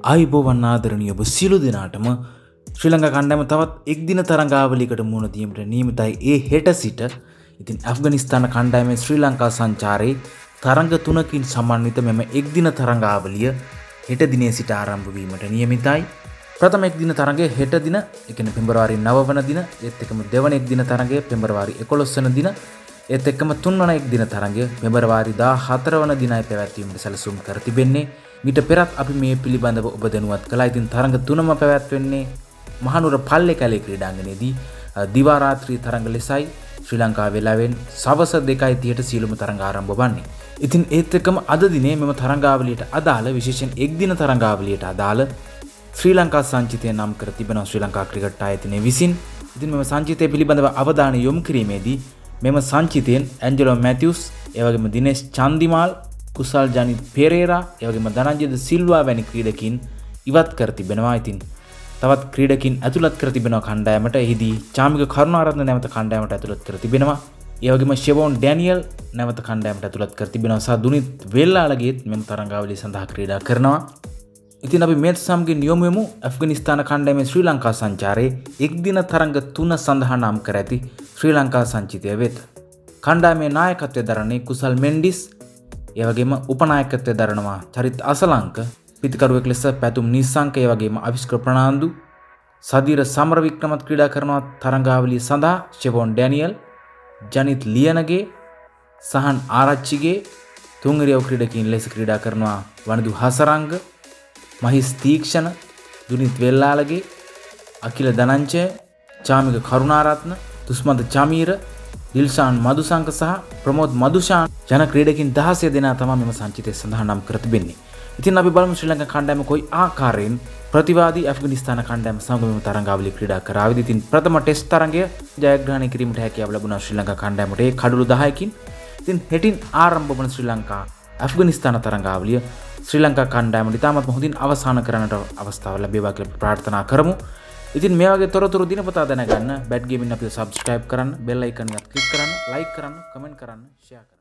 ආයුබෝවන් ආදරණීය ඔබ සියලු දෙනාටම ශ්‍රී ලංකා කණ්ඩායම තවත් එක් දින තරඟාවලියකට මුහුණ දීමට නියමිතයි. ඒ හෙට සිට ඉතින් ඇෆ්ගනිස්තාන කණ්ඩායමේ ශ්‍රී ලංකා සංචාරයේ තරඟ තුනකින් සමන්විත මෙම එක් දින තරඟාවලිය හෙට දිනේ සිට ආරම්භ වීමට නියමිතයි. ප්‍රථම එක් දින තරඟය හෙට දින, ඒ කියන්නේ පෙබරවාරි 9 වන දින, ඒත් එක්කම දෙවන එක් දින තරඟය පෙබරවාරි 11 වන දින, ඒත් එක්කම තුන්වන එක් දින තරඟය පෙබරවාරි 14 වන දිනයි පැවැත්වීමට සැලසුම් කර තිබෙන්නේ. මීට පෙරත් අපි මේ පිළිබඳව ඔබ දැනුවත් කළා. ඉතින් තරඟ තුනම පැවැත්වෙන්නේ මහනුවර පල්ලේ කැලේ ක්‍රීඩාංගණයේදී දිවා රාත්‍රී තරඟ ලෙසයි ශ්‍රී ලංකා වේලාවෙන් සවස 2:30ට සියලුම තරඟ ආරම්භ වන්නේ. ඉතින් ඒත් එක්කම අද දිනේ මෙම තරඟාවලියට අදාළ විශේෂයෙන් එක් දින තරඟාවලියට අදාළ ශ්‍රී ලංකා සංචිතය නම් කර තිබෙනවා ශ්‍රී ලංකා ක්‍රිකට් ආයතනය විසින්. ඉතින් මෙම සංචිතය පිළිබඳව අවධානය යොමු කිරීමේදී මෙම සංචිතයෙන් ඇන්ජලෝ මැතිව්ස්, ඒ වගේම දිනේෂ් චන්දිමාල්, කුසල් ජනිත් පෙරේරා, ඒ වගේම ධනංජය සිල්වා වැනි ක්‍රීඩකින් ඉවත් කර තිබෙනවා. ඉතින් තවත් ක්‍රීඩකින් ඇතුළත් කර තිබෙනවා කණ්ඩායමට. එහිදී චාමික කරුණාරත්න නැවත කණ්ඩායමට ඇතුළත් කර තිබෙනවා. ඒ වගේම ෂෙවෝන් ඩැනියල් නැවත කණ්ඩායමට ඇතුළත් කර තිබෙනවා. සහ දුනිත් වෙල්ලාලගේත් මෙම තරඟාවලිය සඳහා ක්‍රීඩා කරනවා. ඉතින් අපි මේත් සමගින් යොමු වෙමු ඇෆ්ගනිස්තාන කණ්ඩායමේ ශ්‍රී ලංකා සංචාරයේ එක් දින තරඟ 3 සඳහා නම් කර ඇති ශ්‍රී ලංකා සංචිතය වෙත. කණ්ඩායමේ නායකත්වය දරන්නේ කුසල් මෙන්ඩිස්, ඒ වගේම උපනායකත්වය දරනවා චරිත් අසලංක, පිතිකරුවෙක් ලෙස පැතුම් නිස්සංක, ඒ වගේම අවිස්කර ප්‍රනාන්දු, සදීර සමරවික්‍රමත් ක්‍රීඩා කරනවා තරඟාවලිය සඳහා. ෂෙවෝන් ඩැනියල්, ජනිත් ලියනගේ, සහන් ආරච්චිගේ තුන්ගරියව ක්‍රීඩකින් ලෙස ක්‍රීඩා කරනවා වනිදු හසරංග, මහිස් තීක්ෂණ, දුනිත් වෙල්ලාලගේ, අකිල ධනංජය, චාමික කරුණාරත්න, තුස්මන්ත චමීර, දිල්ෂාන් මදුසංක සහ ප්‍රමෝද් මදුෂාන් යන ක්‍රීඩකින් 16 දෙනා තමයි මෙම සංචිතය සඳහා නම් කර තිබෙන්නේ. ඉතින් අපි බලමු ශ්‍රී ලංකා කණ්ඩායම කොයි ආකාරයෙන් ප්‍රතිවාදී ඇෆ්ගනිස්තාන කණ්ඩායම සමග මෙම තරඟාවලිය ක්‍රීඩා කරාවිද. ඉතින් ප්‍රථම ටෙස්ට් තරඟය ජයග්‍රහණය කිරීමට හැකියාව ලැබුණා ශ්‍රී ලංකා කණ්ඩායමට ඒ කඩලු 10කින්. ඉතින් හෙටින් ආරම්භ වන ශ්‍රී ලංකා ඇෆ්ගනිස්තාන තරඟාවලිය ශ්‍රී ලංකා කණ්ඩායමට ඉතාමත් හොඳින් අවසන් කරන්නට අවස්ථාව ලැබේවා කියලා ප්‍රාර්ථනා කරමු. ඉතින් මේ වගේ තොරතුරු දිනපතා දැනගන්න බැට් ගේමින් අපිව සබ්ස්ක්‍රයිබ් කරන්න, බෙල් අයිකන් එකත් ක්ලික් කරන්න, ලයික් කරන්න, කමෙන්ට් කරන්න, ෂෙයා කරන්න.